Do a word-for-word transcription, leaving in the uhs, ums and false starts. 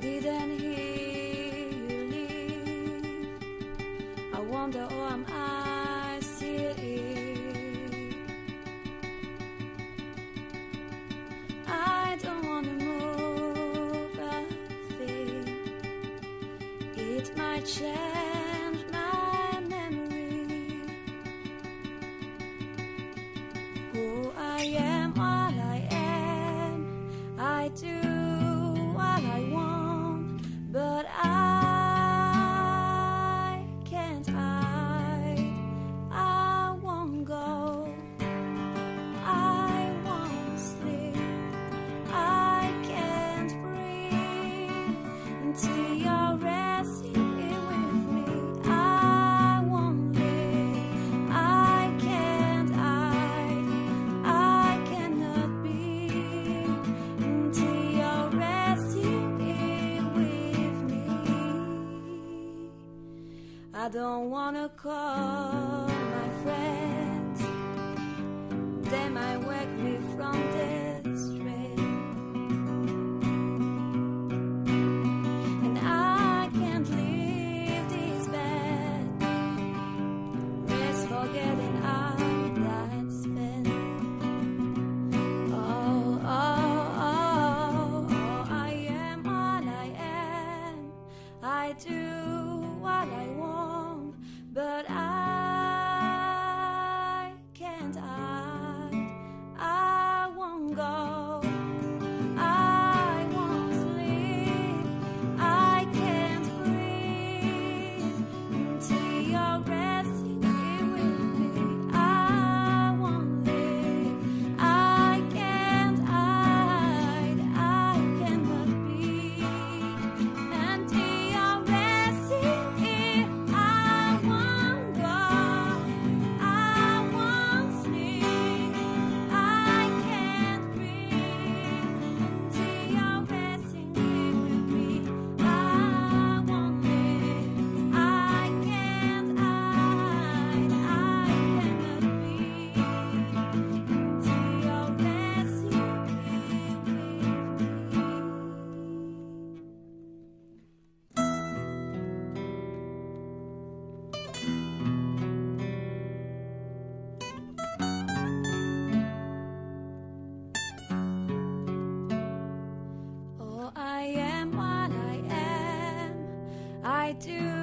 didn't hear you leave. I wonder, oh, am I still here? I don't wanna move a thing. It might change my memory. Who I am while I am, I do what I want, but I can't hide. I won't go, I won't sleep, I can't breathe until you're resting here with me. I won't live, I can't hide, I cannot be until you're resting here with me. I don't wanna call my friends, they might wake me from this dream. And I can't leave this bed, risk forgetting all that's been. Oh, oh, oh, oh, I am what I am. I do what I want, but I can't hide. I won't go, I won't sleep, I can't breathe until you're resting here with me. I won't live, I can't hide, I cannot be until you're resting here. I won't go, I won't sleep, I can't breathe until you're resting here with me. I won't live, I can't hide, I cannot be until you're resting here with me. Oh, I am what I am. I do